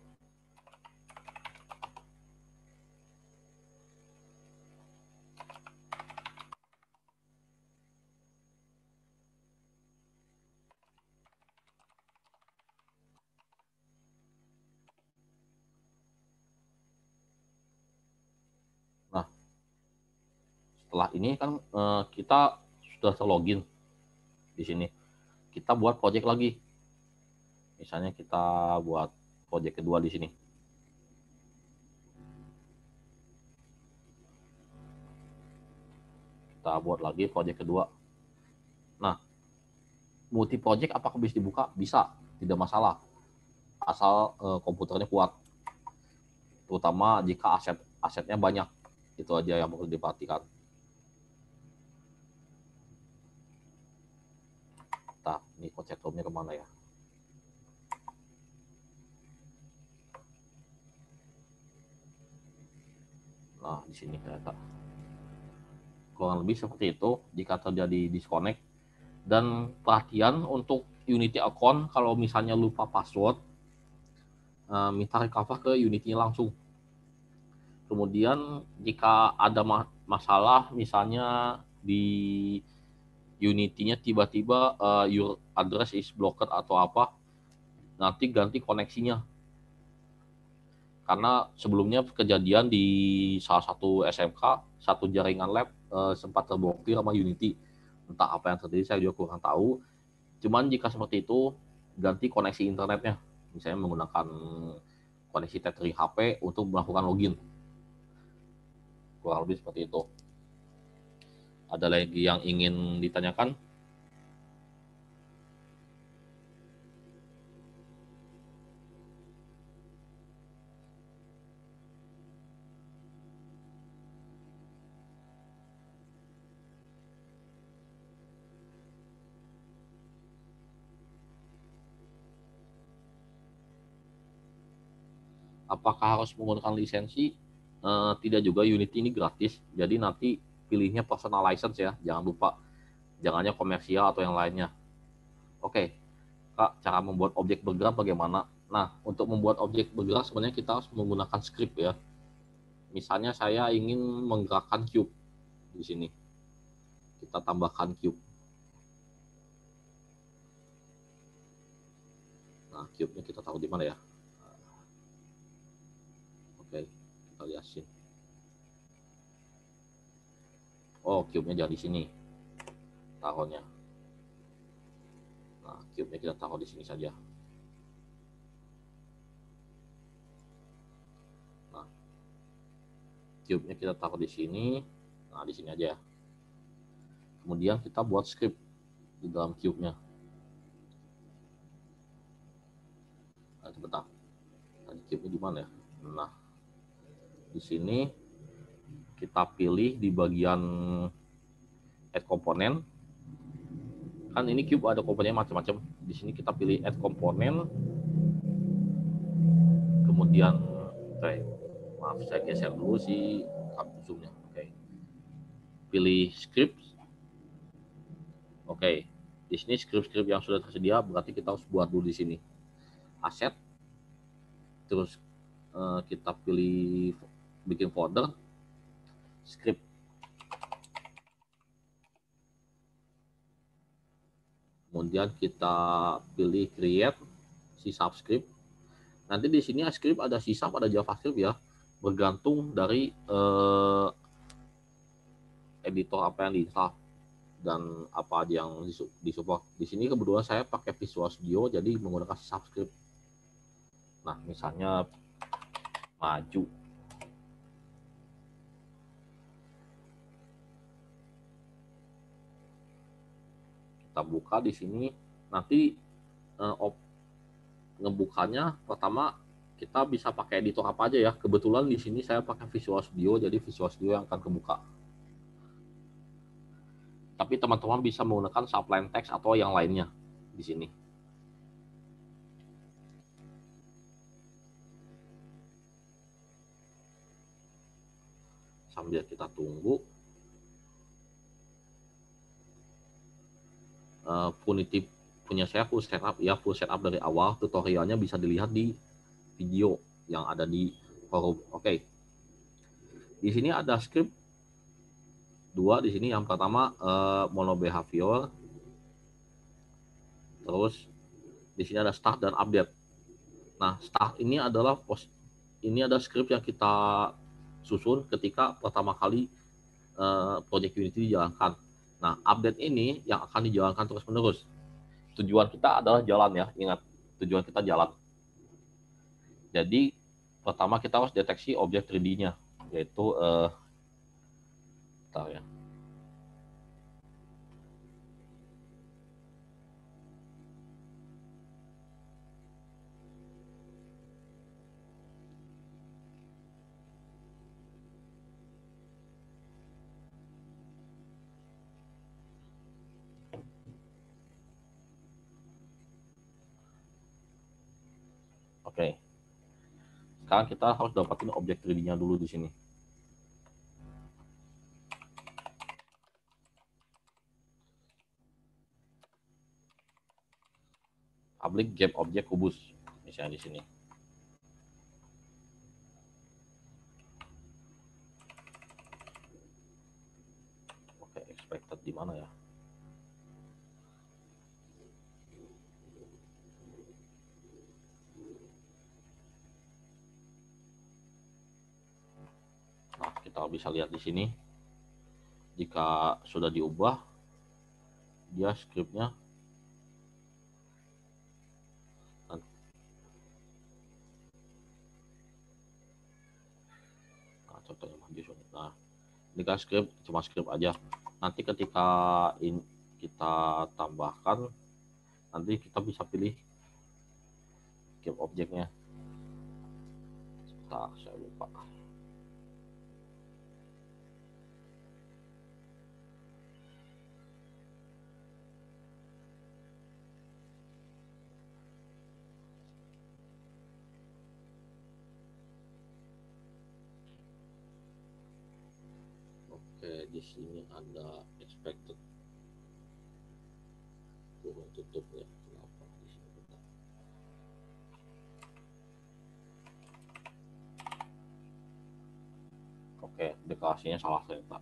Nah, setelah ini kan kita sudah terlogin di sini. Kita buat project lagi. Misalnya kita buat project kedua di sini. Kita buat lagi project kedua. Nah, multi project apakah bisa dibuka? Bisa, tidak masalah. Asal komputernya kuat. Terutama jika asetnya banyak. Itu aja yang perlu diperhatikan. Nah, ini konsep roomnya kemana ya? Nah, di sini ternyata. Kurang lebih seperti itu jika terjadi disconnect. Dan perhatian untuk Unity account, kalau misalnya lupa password, minta recover ke Unity-nya langsung. Kemudian jika ada masalah, misalnya di Unity-nya tiba-tiba your address is blocked atau apa, nanti ganti koneksinya. Karena sebelumnya kejadian di salah satu SMK, satu jaringan lab sempat terblokir sama Unity. Entah apa yang terjadi, saya juga kurang tahu. Cuman jika seperti itu, ganti koneksi internetnya. Misalnya menggunakan koneksi T3 HP untuk melakukan login. Kurang lebih seperti itu. Ada lagi yang ingin ditanyakan? Apakah harus menggunakan lisensi? Tidak juga, Unity ini gratis. Jadi nanti pilihnya personal license ya. Jangan lupa. Jangannya komersial atau yang lainnya. Oke, Kak, cara membuat objek bergerak bagaimana? Nah, untuk membuat objek bergerak sebenarnya kita harus menggunakan script ya. Misalnya saya ingin menggerakkan cube di sini. Kita tambahkan cube. Nah, cube-nya kita taruh di mana ya? Oke, kita lihat sini. Oh, cube-nya jadi di sini. Taruhnya. Nah, cube-nya kita taruh di sini saja. Nah, cube-nya kita taruh di sini. Nah, di sini aja. Kemudian kita buat script di dalam cube-nya. Nah, sebentar. Tadi cube-nya di mana ya? Nah, di sini kita pilih di bagian add komponen. Kan ini cube ada komponen macam-macam. Di sini kita pilih add komponen. Kemudian, oke, maaf saya geser dulu si zoom-nya. Oke. Pilih script. Oke. Di sini script-script yang sudah tersedia, berarti kita harus buat dulu di sini. Aset. Terus kita pilih bikin folder, script. Kemudian kita pilih create si subscript. Nanti di sini script ada C# ada JavaScript ya, bergantung dari editor apa yang diinstal dan apa aja yang disupport. Di sini kebetulan saya pakai Visual Studio jadi menggunakan subscript. Nah, misalnya maju. Kita buka di sini. Nanti ngebukanya pertama kita bisa pakai editor apa aja ya. Kebetulan di sini saya pakai Visual Studio, jadi Visual Studio yang akan kebuka. Tapi teman-teman bisa menggunakan Sublime Text atau yang lainnya di sini. Sambil kita tunggu. Punity punya saya full setup ya, full setup dari awal. Tutorialnya bisa dilihat di video yang ada di forum. Oke. Di sini ada script dua di sini. Yang pertama mono behavior. Terus di sini ada start dan update. Nah, start ini adalah script yang kita susun ketika pertama kali project Unity dijalankan. Nah, update ini yang akan dijalankan terus-menerus. Tujuan kita adalah jalan ya, ingat, tujuan kita jalan. Jadi, pertama kita harus deteksi objek 3D-nya, yaitu bentar ya. Oke. Sekarang kita harus dapatin objek 3D-nya dulu di sini. Public game object kubus, misalnya di sini. Oke, expected di mana ya? Nah, kita bisa lihat di sini. Jika sudah diubah, dia scriptnya contohnya nah, ini kan script, cuma script aja. Nanti ketika kita tambahkan, nanti kita bisa pilih game objeknya. Sebentar, saya lupa. Oke, di sini ada expected. Turun tutup ya. Kenapa di sini? Oke, deklarasinya salah ternyata.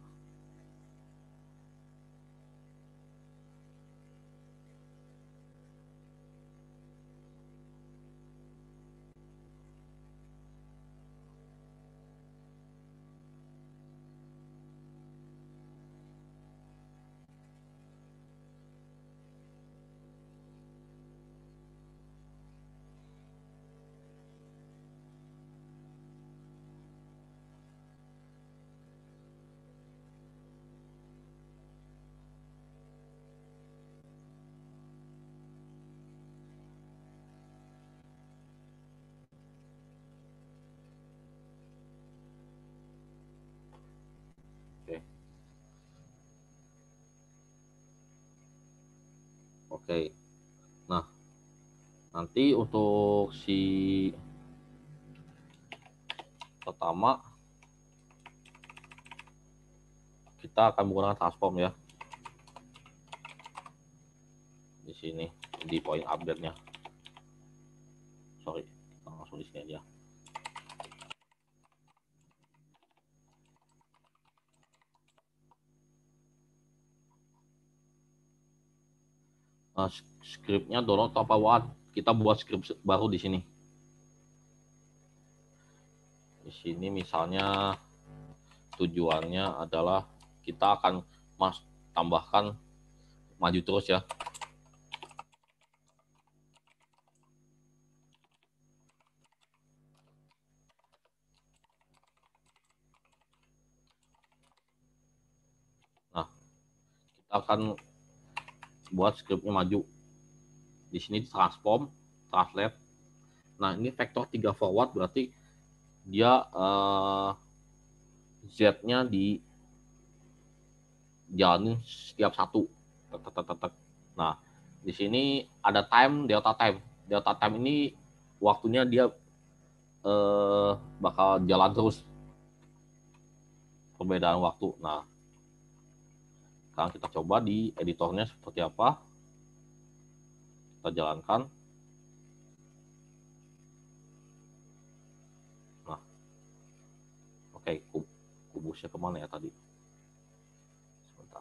Oke. Nah, nanti untuk si pertama kita akan menggunakan transform ya. Di sini di point update-nya. Sorry, langsung di sini aja. Scriptnya download tanpa one. Kita buat script baru di sini. Di sini misalnya tujuannya adalah kita akan tambahkan maju terus ya. akan buat scriptnya maju. Di sini transform, translate. Nah, ini vektor 3 forward berarti dia Z-nya di jalanin setiap satu. Nah, di sini ada time, delta time. Delta time ini waktunya dia bakal jalan terus, perbedaan waktu. Nah, sekarang kita coba di editornya seperti apa. Kita jalankan. Nah, oke, kubusnya kemana ya tadi? Sebentar.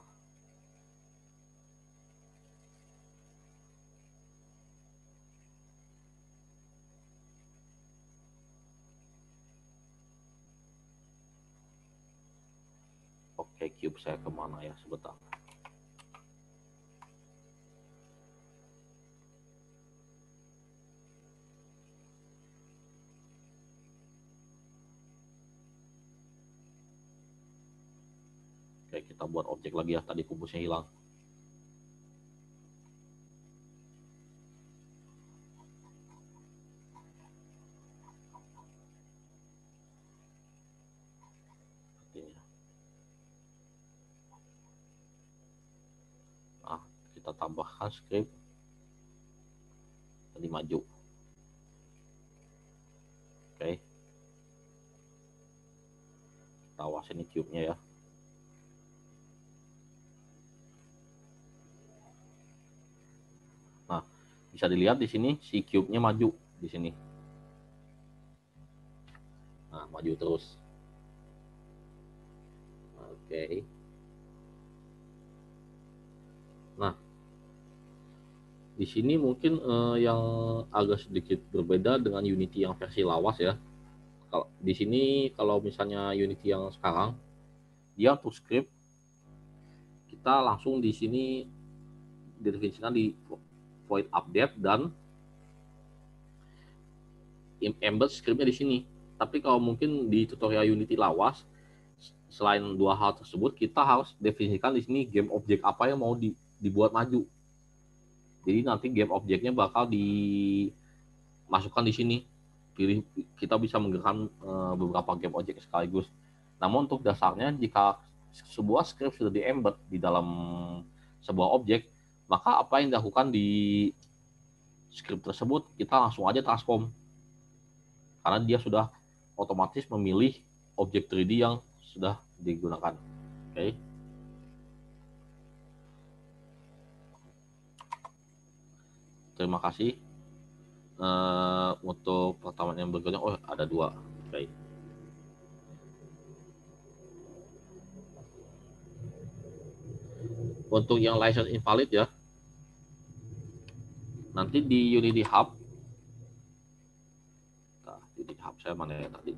Oke, cube saya kemana ya? Sebentar. Oke, kita buat objek lagi ya. Tadi kubusnya hilang. Nah, kita tambahkan script. Tadi maju. Oke. Kita awas ini cube-nya ya. Nah, bisa dilihat di sini si cube-nya maju di sini. Nah, maju terus. Oke. Nah, di sini mungkin yang agak sedikit berbeda dengan Unity yang versi lawas ya. Kalau di sini kalau misalnya Unity yang sekarang, dia untuk script kita langsung di sini didefinisikan di void update dan embed scriptnya di sini. Tapi kalau mungkin di tutorial Unity lawas, selain dua hal tersebut, kita harus definisikan di sini game objek apa yang mau dibuat maju. Jadi nanti game objeknya bakal dimasukkan di sini. Pilih, kita bisa menggerakkan beberapa game objek sekaligus. Namun untuk dasarnya, jika sebuah script sudah di-embed di dalam sebuah objek, maka apa yang dilakukan di script tersebut kita langsung aja transform. Karena dia sudah otomatis memilih objek 3D yang sudah digunakan. Oke. Terima kasih. Untuk pertanyaan yang berikutnya, oh ada 2. Oke. Untuk yang license invalid ya, nanti di Unity Hub, nah, Unity Hub saya mana ya tadi?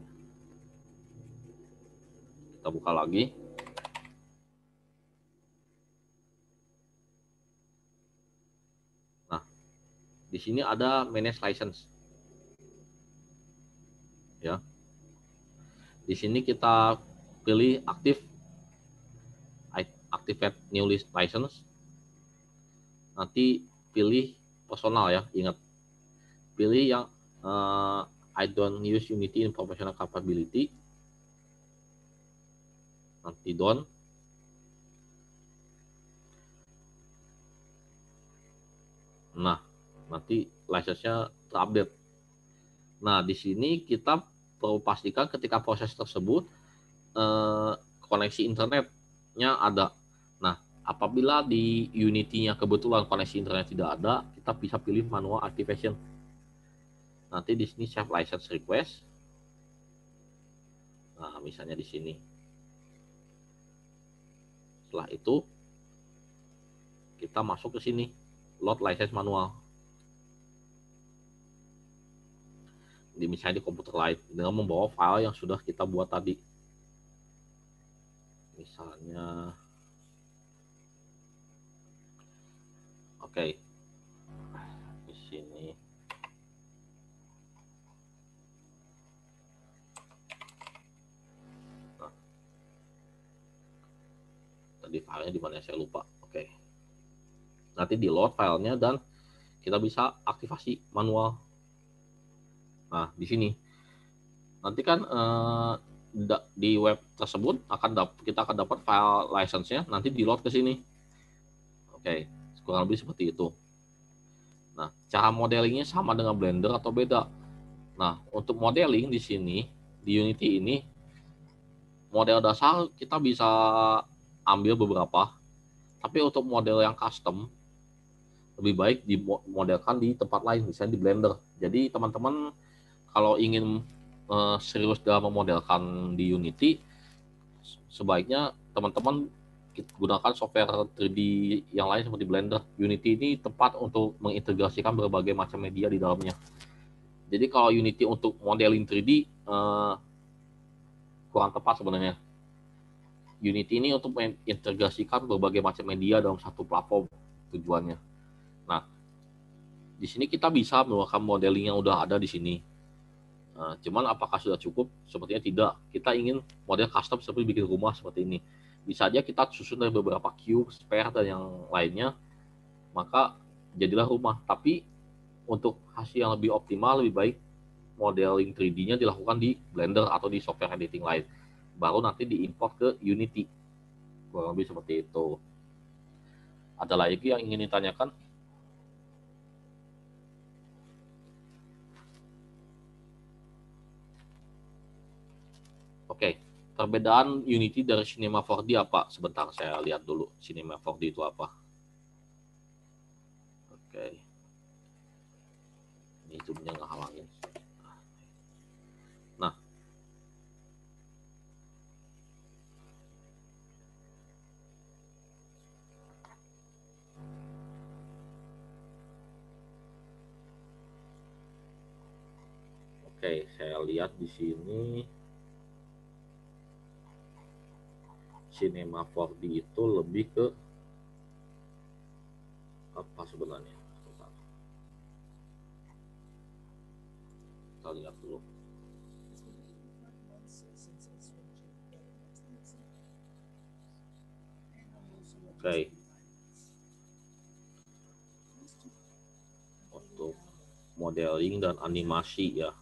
Kita buka lagi. Nah, di sini ada manage license. Ya. Di sini kita pilih aktif, activate new list license. Nanti pilih personal ya, ingat. Pilih yang I don't use Unity in professional capability. Nanti done. Nah, nanti license-nya terupdate. Nah, di sini kita perlu pastikan ketika proses tersebut koneksi internetnya ada. Nah, apabila di Unity-nya kebetulan koneksi internet tidak ada, kita bisa pilih manual activation. Nanti di sini save license request. Nah, misalnya di sini. Setelah itu kita masuk ke sini, load license manual. Misalnya di komputer lain dengan membawa file yang sudah kita buat tadi. Misalnya, oke, di sini. Nah, tadi filenya di mana saya lupa. Oke. Oke. Nanti di load filenya dan kita bisa aktivasi manual. Nah, di sini nanti kan di web tersebut kita akan dapat file license-nya, nanti di load ke sini. Oke, kurang lebih seperti itu. Nah, cara modelingnya sama dengan Blender atau beda? Nah, untuk modeling di sini di Unity ini model dasar kita bisa ambil beberapa, tapi untuk model yang custom lebih baik dimodelkan di tempat lain, misalnya di Blender. Jadi teman-teman kalau ingin serius dalam memodelkan di Unity, sebaiknya teman-teman gunakan software 3D yang lain seperti Blender. Unity ini tepat untuk mengintegrasikan berbagai macam media di dalamnya. Jadi kalau Unity untuk modeling 3D kurang tepat sebenarnya. Unity ini untuk mengintegrasikan berbagai macam media dalam satu platform tujuannya. Nah, di sini kita bisa menggunakan modeling yang udah ada di sini. Cuman apakah sudah cukup? Sepertinya tidak. Kita ingin model custom seperti bikin rumah seperti ini. Bisa aja kita susun dari beberapa cube, spare, dan yang lainnya, maka jadilah rumah. Tapi untuk hasil yang lebih optimal, lebih baik modeling 3D-nya dilakukan di Blender atau di software editing lain. Baru nanti diimport ke Unity. Kurang lebih seperti itu. Ada lagi yang ingin ditanyakan? Oke, perbedaan Unity dari Cinema 4D apa? Sebentar, saya lihat dulu Cinema 4D itu apa. Oke. Ini zoomnya nggak halangin. Nah, oke, saya lihat di sini Cinema 4D itu lebih ke apa sebenarnya? Kita lihat dulu. Oke. Untuk modeling dan animasi ya.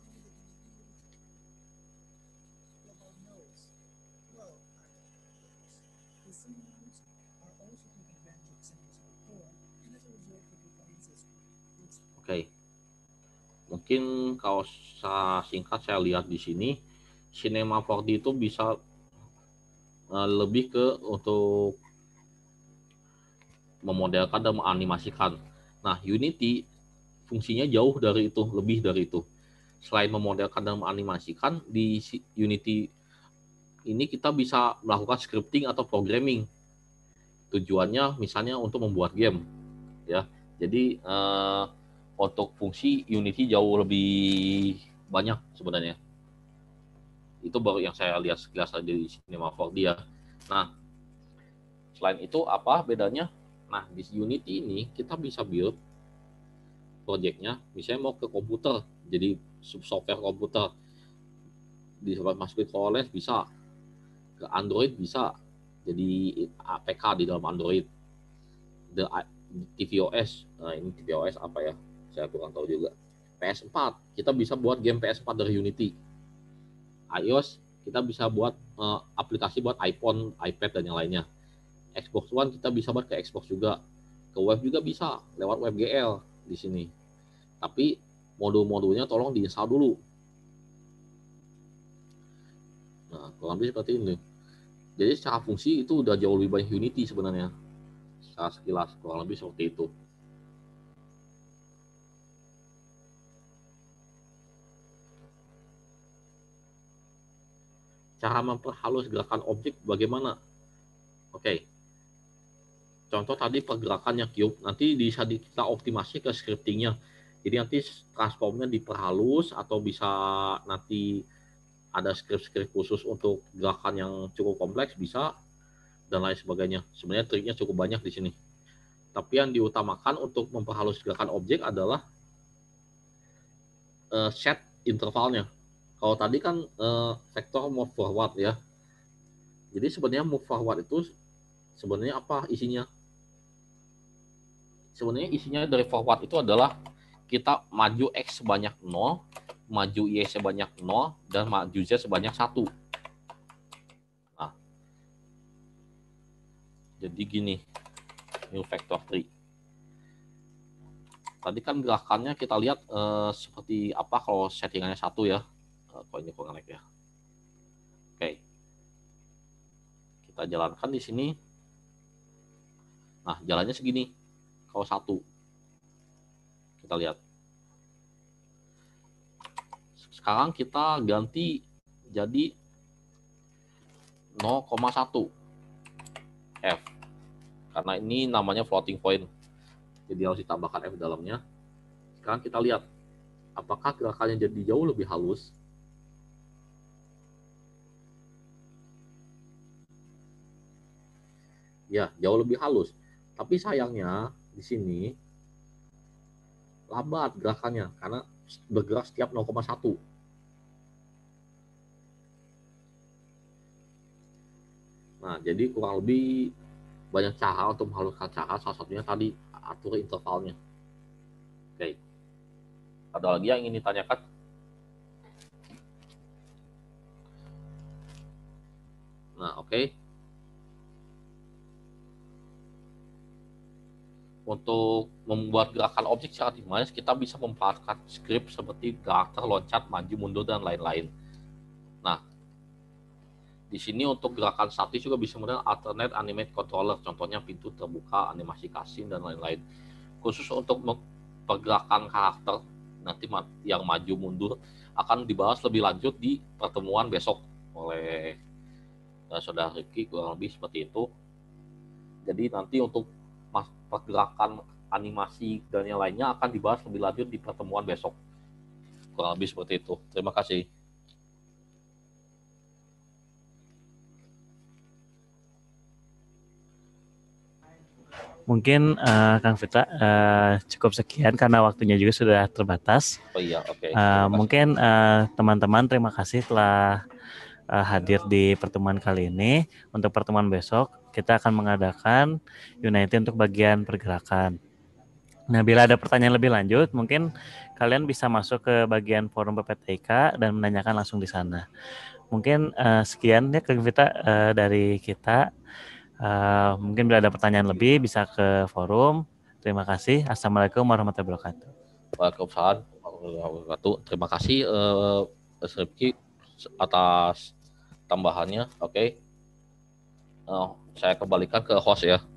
Oke. Mungkin kalau singkat saya lihat di sini Cinema 4D itu bisa lebih ke untuk memodelkan dan menganimasikan. Nah, Unity fungsinya jauh dari itu, lebih dari itu. Selain memodelkan dan menganimasikan, di Unity ini kita bisa melakukan scripting atau programming. Tujuannya misalnya untuk membuat game, ya. Jadi untuk fungsi Unity jauh lebih banyak sebenarnya. Itu baru yang saya lihat sekilas aja di Cinema 4D ya. Nah, selain itu apa bedanya? Nah, di Unity ini kita bisa build projectnya, misalnya mau ke komputer, jadi software komputer, dimasukin ke OLED bisa, ke Android bisa, jadi APK di dalam Android, tvOS, nah ini tvOS apa ya, saya kurang tahu juga. PS4, kita bisa buat game PS4 dari Unity. iOS, kita bisa buat aplikasi buat iPhone, iPad, dan yang lainnya. Xbox One kita bisa buat ke Xbox juga, ke web juga bisa lewat WebGL di sini. Tapi modul-modulnya tolong diinstal dulu. Nah, kurang lebih seperti ini. Jadi secara fungsi itu udah jauh lebih banyak Unity sebenarnya. Secara sekilas kurang lebih seperti itu. Cara memperhalus gerakan objek bagaimana? Oke. Contoh tadi pergerakannya cube, nanti bisa kita optimasi ke scriptingnya. Jadi nanti transformnya diperhalus atau bisa nanti ada script-script khusus untuk gerakan yang cukup kompleks bisa, dan lain sebagainya. Sebenarnya triknya cukup banyak di sini. Tapi yang diutamakan untuk memperhalus gerakan objek adalah set intervalnya. Kalau tadi kan vektor move forward ya. Jadi sebenarnya move forward itu sebenarnya apa isinya? sebenarnya isinya dari forward itu adalah kita maju X sebanyak 0, maju Y sebanyak 0, dan maju Z sebanyak 1. Nah, jadi gini, new vector tree. Tadi kan gerakannya kita lihat seperti apa kalau settingannya 1 ya. Kalau ini kurang ya. Oke. Kita jalankan di sini. Nah, jalannya segini. Kalau 1. Kita lihat. Sekarang kita ganti jadi 0,1 F. Karena ini namanya floating point. Jadi harus ditambahkan F dalamnya. Sekarang kita lihat apakah gerakannya jadi jauh lebih halus. Ya, jauh lebih halus. Tapi sayangnya di sini lambat gerakannya karena bergerak setiap 0,1. Nah, jadi kurang lebih banyak cara untuk menghaluskan cara, salah satunya tadi atur intervalnya. Oke. Ada lagi yang ingin ditanyakan? Nah, oke. Untuk membuat gerakan objek secara dinamis, kita bisa memanfaatkan script seperti karakter, loncat, maju, mundur, dan lain-lain. Nah, di sini untuk gerakan statis juga bisa menggunakan alternate animate controller, contohnya pintu terbuka, animasi cutscene, dan lain-lain. Khusus untuk pergerakan karakter nanti yang maju mundur akan dibahas lebih lanjut di pertemuan besok oleh saudara Rifki, kurang lebih seperti itu. Jadi nanti untuk pergerakan animasi dan yang lainnya akan dibahas lebih lanjut di pertemuan besok. Kurang lebih seperti itu. Terima kasih. Mungkin Kang Fitra cukup sekian karena waktunya juga sudah terbatas. Oh iya, oke. Mungkin teman-teman terima kasih telah hadir di pertemuan kali ini. Untuk pertemuan besok kita akan mengadakan Unity untuk bagian pergerakan. Nah, bila ada pertanyaan lebih lanjut, mungkin kalian bisa masuk ke bagian forum PPTIK dan menanyakan langsung di sana. Mungkin sekian ya Kang Fitra dari kita. Mungkin bila ada pertanyaan lebih bisa ke forum. Terima kasih. Assalamualaikum warahmatullahi wabarakatuh. Waalaikumsalam warahmatullahi wabarakatuh. Terima kasih Rifki atas tambahannya. Oke. Saya kembalikan ke host ya.